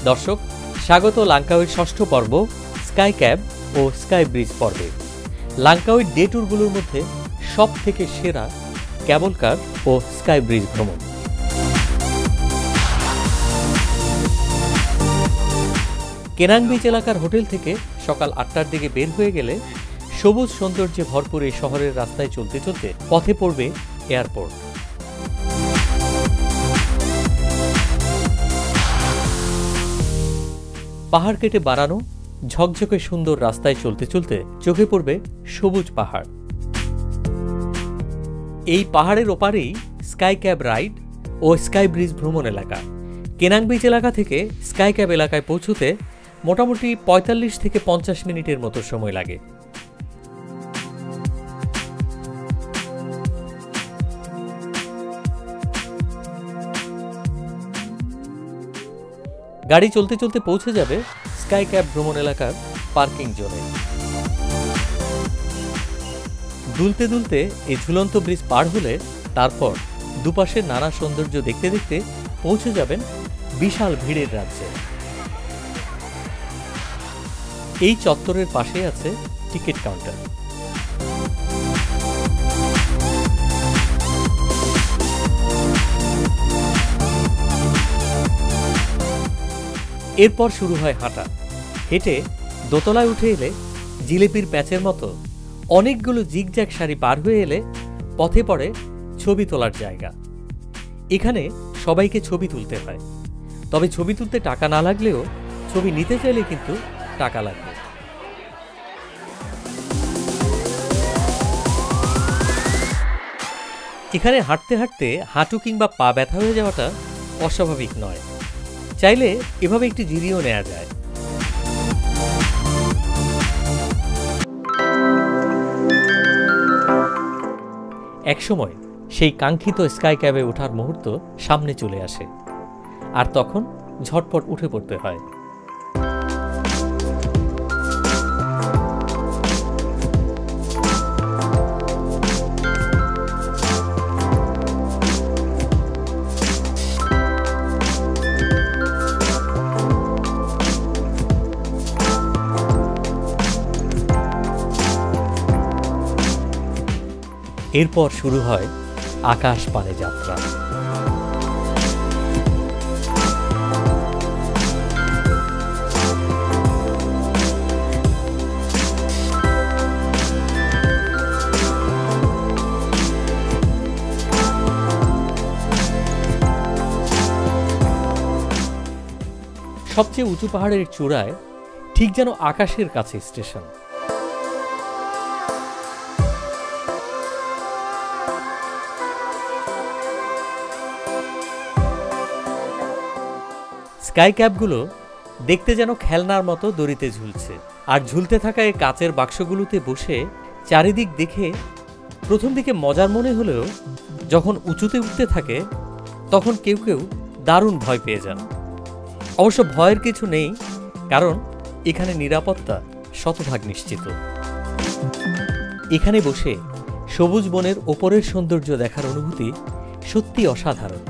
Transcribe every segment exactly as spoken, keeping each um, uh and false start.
দর্শক, স্বাগত লাংকাউইর ষষ্ঠ পর্ব স্কাইক্যাব ও স্কাইব্রিজ পর্বে। লাংকাউইর ডে ট্যুরগুলোর মধ্যে সব থেকে সেরা ক্যাবল কার ও স্কাইব্রিজ ভ্রমণ। কেনাং বিচ এলাকার হোটেল থেকে সকাল আটটার দিকে বের হয়ে গেলে সবুজ সৌন্দর্যে ভরপুর এই শহরের রাস্তায় চলতে চলতে পথে পড়বে এয়ারপোর্ট। পাহাড় কেটে বাড়ানো ঝকঝকে সুন্দর রাস্তায় চলতে চলতে চোখে পড়বে সবুজ পাহাড়। এই পাহাড়ের ওপারেই স্কাইক্যাব রাইড ও স্কাইব্রিজ ভ্রমণ এলাকা। কেনাং বিচ এলাকা থেকে স্কাইক্যাব এলাকায় পৌঁছতে মোটামুটি পঁয়তাল্লিশ থেকে পঞ্চাশ মিনিটের মতো সময় লাগে। গাড়ি চলতে চলতে পৌঁছে যাবে স্কাইক্যাব ভ্রমণ এলাকার পার্কিং জোনে। দুলতে দুলতে এই ঝুলন্ত ব্রিজ পার হলে তারপর দুপাশের নানা সৌন্দর্য দেখতে দেখতে পৌঁছে যাবেন বিশাল ভিড়ের রাজ্যে। এই চত্বরের পাশে আছে টিকিট কাউন্টার। এরপর শুরু হয় হাঁটা। হেঁটে দোতলায় উঠে এলে জিলেপির প্যাচের মতো অনেকগুলো জিগজ্যাগ সারি পার হয়ে এলে পথে পড়ে ছবি তোলার জায়গা। এখানে সবাইকে ছবি তুলতে হয়, তবে ছবি তুলতে টাকা না লাগলেও ছবি নিতে চাইলে কিন্তু টাকা লাগবে। এখানে হাঁটতে হাঁটতে হাঁটু কিংবা পা ব্যথা হয়ে যাওয়াটা অস্বাভাবিক নয়। চাইলে এভাবে একটি জিরিও নেওয়া যায়। একসময় সেই কাঙ্ক্ষিত স্কাই ক্যাবে ওঠার মুহূর্ত সামনে চলে আসে, আর তখন ঝটপট উঠে পড়তে হয়। এরপর শুরু হয় আকাশ পানে যাত্রা। সবচেয়ে উঁচু পাহাড়ের চূড়ায় ঠিক যেন আকাশের কাছে স্টেশন। স্কাই ক্যাবগুলো দেখতে যেন খেলনার মতো দড়িতে ঝুলছে, আর ঝুলতে থাকা এই কাচের বাক্সগুলোতে বসে চারিদিক দেখে প্রথম দিকে মজার মনে হলেও যখন উঁচুতে উঠতে থাকে তখন কেউ কেউ দারুণ ভয় পেয়ে যান। অবশ্য ভয়ের কিছু নেই, কারণ এখানে নিরাপত্তা শতভাগ নিশ্চিত। এখানে বসে সবুজ বনের ওপরের সৌন্দর্য দেখার অনুভূতি সত্যি অসাধারণ।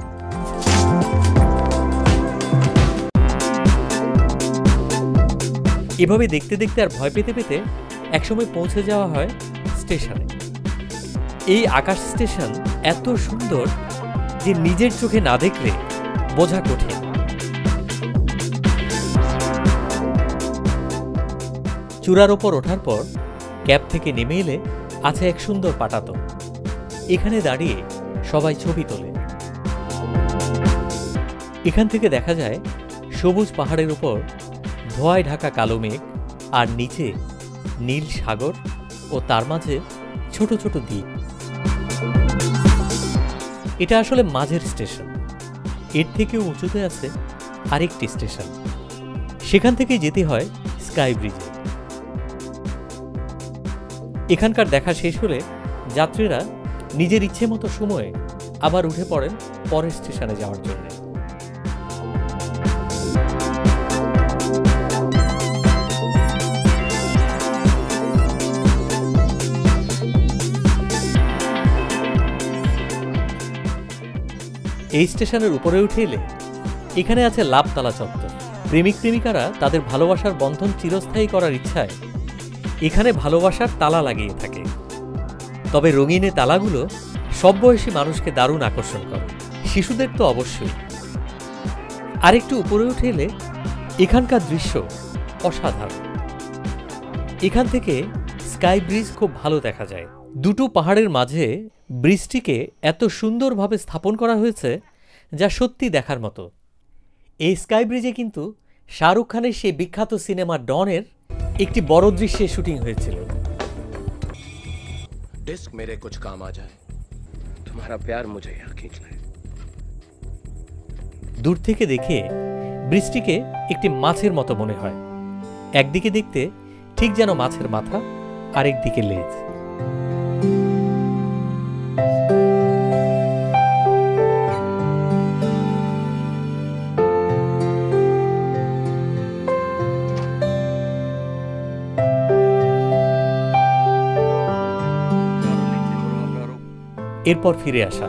এভাবে দেখতে দেখতে আর ভয় পেতে পেতে একসময় পৌঁছে যাওয়া হয় স্টেশনে। এই আকাশ স্টেশন এত সুন্দর যে নিজের চোখে না দেখলে বোঝা কঠিন। চূড়ার ওপর ওঠার পর ক্যাব থেকে নেমে এলে আছে এক সুন্দর পাটাতন। এখানে দাঁড়িয়ে সবাই ছবি তোলে। এখান থেকে দেখা যায় সবুজ পাহাড়ের উপর ধোঁয়ায় ঢাকা কালো মেঘ, আর নিচে নীল সাগর ও তার মাঝে ছোট ছোট দ্বীপ। এটা আসলে মাঝের স্টেশন। এর থেকেও উঁচুতে আছে আরেকটি স্টেশন। সেখান থেকে যেতে হয় স্কাই ব্রিজে। এখানকার দেখা শেষ হলে যাত্রীরা নিজের ইচ্ছে মতো সময়ে আবার উঠে পড়েন পরের স্টেশনে যাওয়ার জন্য। এই স্টেশনের উপরে উঠে এলে এখানে আছে লাভতলা চত্বর। প্রেমিক প্রেমিকারা তাদের ভালোবাসার বন্ধন চিরস্থায়ী করার ইচ্ছায় এখানে ভালোবাসার তালা লাগিয়ে থাকে। তবে রঙিন এই তালাগুলো সব বয়সী মানুষকে দারুণ আকর্ষণ করে, শিশুদের তো অবশ্যই। আরেকটু উপরে উঠে এলে এখানকার দৃশ্য অসাধারণ। এখান থেকে স্কাই ব্রিজ খুব ভালো দেখা যায়। দুটো পাহাড়ের মাঝে ব্রিজটিকে এত সুন্দরভাবে স্থাপন করা হয়েছে যা সত্যি দেখার মতো। এই স্কাই ব্রিজে কিন্তু শাহরুখ খানের সেই বিখ্যাত সিনেমা ডনের একটি বড় দৃশ্যে শুটিং হয়েছিল। डिस्क मेरे कुछ काम आ जाए, तुम्हारा प्यार मुझे यहाँ खींच लाए। দূর থেকে দেখে ব্রিজটিকে একটি মাছের মতো মনে হয়। একদিকে দেখতে ঠিক যেন মাছের মাথা, আরেকদিকে লেজ। এরপর ফিরে আসা।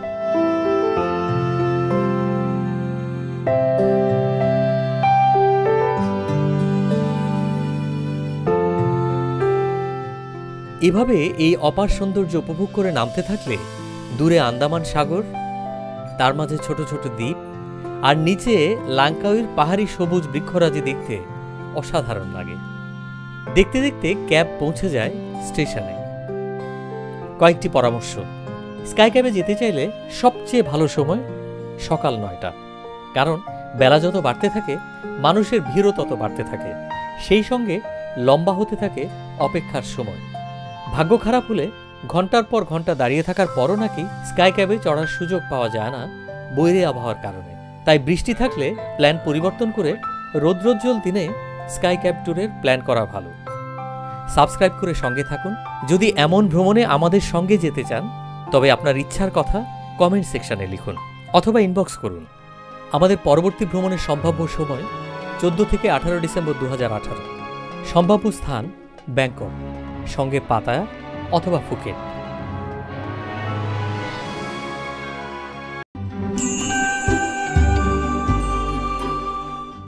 এভাবে এই অপার সৌন্দর্য উপভোগ করে নামতে থাকলে দূরে আন্দামান সাগর, তার মাঝে ছোট ছোট দ্বীপ, আর নিচে লাংকাউইর পাহাড়ি সবুজ বৃক্ষরাজি দেখতে অসাধারণ লাগে। দেখতে দেখতে ক্যাব পৌঁছে যায় স্টেশনে। কয়েকটি পরামর্শ: স্কাই ক্যাবে যেতে চাইলে সবচেয়ে ভালো সময় সকাল নয়টা, কারণ বেলা যত বাড়তে থাকে মানুষের ভিড়ও তত বাড়তে থাকে, সেই সঙ্গে লম্বা হতে থাকে অপেক্ষার সময়। ভাগ্য খারাপ হলে ঘন্টার পর ঘন্টা দাঁড়িয়ে থাকার পরও নাকি স্কাই ক্যাবে চড়ার সুযোগ পাওয়া যায় না বৈরী আবহাওয়ার কারণে। তাই বৃষ্টি থাকলে প্ল্যান পরিবর্তন করে রৌদ্রোজ্জ্বল দিনে স্কাই ক্যাব ট্যুরের প্ল্যান করা ভালো। সাবস্ক্রাইব করে সঙ্গে থাকুন। যদি এমন ভ্রমণে আমাদের সঙ্গে যেতে চান তবে আপনার ইচ্ছার কথা কমেন্ট সেকশনে লিখুন অথবা ইনবক্স করুন। আমাদের পরবর্তী ভ্রমণের সম্ভাব্য সময় চোদ্দ থেকে আঠারো ডিসেম্বর দু হাজার আঠারো। সম্ভাব্য স্থান ব্যাংকক, সঙ্গে পাতায়া অথবা ফুকেট।